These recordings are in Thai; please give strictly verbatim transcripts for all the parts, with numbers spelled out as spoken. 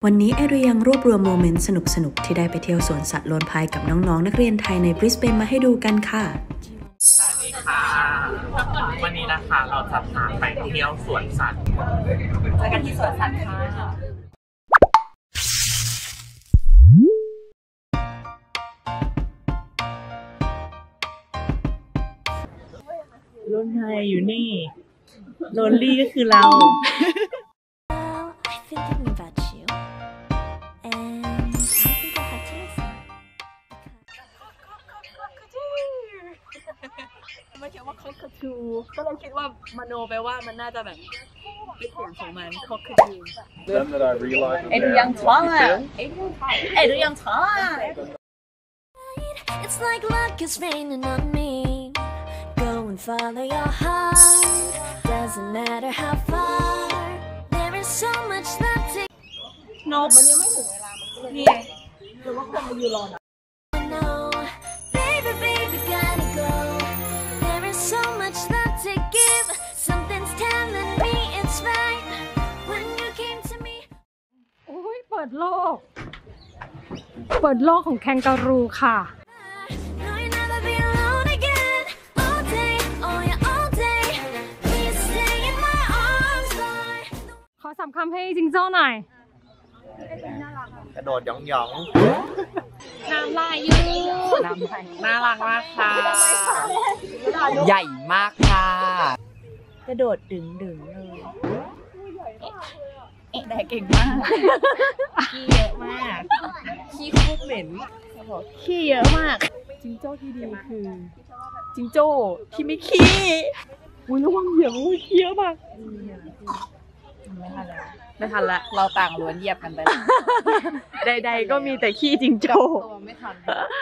วันนี้ไอเรียงรวบรวมโมเมนต์สนุกๆที่ได้ไปเที่ยวสวนสัตว์โลนพายกับน้องๆนักเรียนไทยในบริสเบนมาให้ดูกันค่ะสวัสดีค่ะวันนี้นะคะเราจะพาไปเที่ยวสวนสัตว์เจอกันที่สวนสัตว์ค่ะโลนไทยอยู่นี่โลนลี่ก็คือเราไม่คิดว่าคอกคาทูก็เลยคิดว่ามโนไปว่ามันน่าจะแบบเป็นเสียงของมันคอกคาทูเอ็ดยังท้องอ่ะเอ็ดยังท้องอ่ะ It's like luck is raining on me Go and follow your heart Doesn't matter how far There is so much left to นกมันยังไม่ถึงเวลามันนี่หรือว่าคนมาอยู่รอนะSo much love to give Something's telling me it's right When you came to me โอ้ยเปิดโลกเปิดโลกของแคนการูค่ะขอสามคำให้จิงโจ้หน่อยกระโดดหยองหยองน้ำลายยืดน่ารักมากค่ะใหญ่มากค่ะกระโดดดึงดึงเลยได้เก่งมากขี้เยอะมากขี้โคตรเหม็นขี้เยอะมากจิงโจ้ที่ดีคือจิงโจ้ที่ไม่ขี้อุ้ยระวังเหยียบอุ้ยขี้เยอะมากไม่ทันแล้วไม่ทันละเราต่างล้วนเหยียบกันไปใดๆก็มีแต่ขี้จิงโจ้ไม่ทัน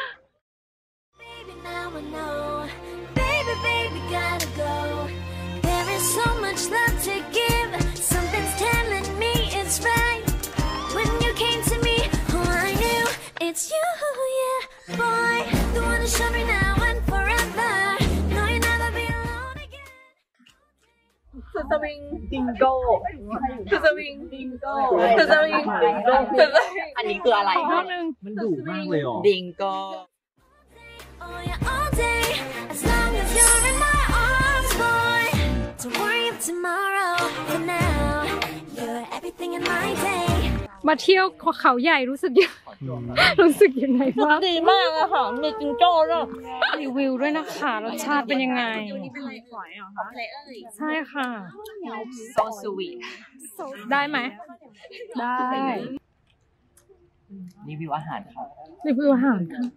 So much love to give Something's telling me it's right When you came to me Oh I knew It's you yeah boy The one to show me now and forever No you'll never be alone again สุดสวิงดิงโก้สุดสวิงดิงโก้สุดสวิงดิงโก้สุดสวิงอันนี้คืออะไรคะมันดุมากเลยอ๋อดิงโก้ Oh yeah all day As long as you're in my arms boy Don't worry of tomorrow For now You're everything in my day มาเที่ยวเขาใหญ่รู้สึกยังรู้สึกยังไงบ้างดีมากอะค่ะมีจิงโจ้ด้วยรีวิวด้วยนะคะรสชาติเป็นยังไงนี่เป็นอะไรฝอยเหรอคะใช่ค่ะ so sweet ได้ไหมได้รีวิวอาหารค่ะรีวิวอาหารค่ะ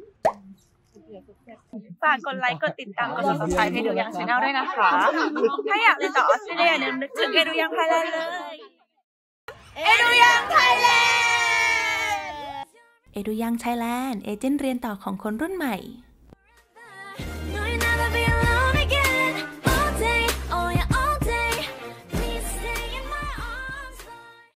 ฝากกดไลค์กดติดตามกด ซับสไครบ์ ให้ดูยังชาแนลด้วยนะคะถ้าอยากเรียนต่อออสเตรเลียเนี่ยนึกถึงเอดูยังไทยแลนด์เลยเอดูยังไทยแลนด์เอดูยังไทยแลนด์เอเจนต์เรียนต่อของคนรุ่นใหม่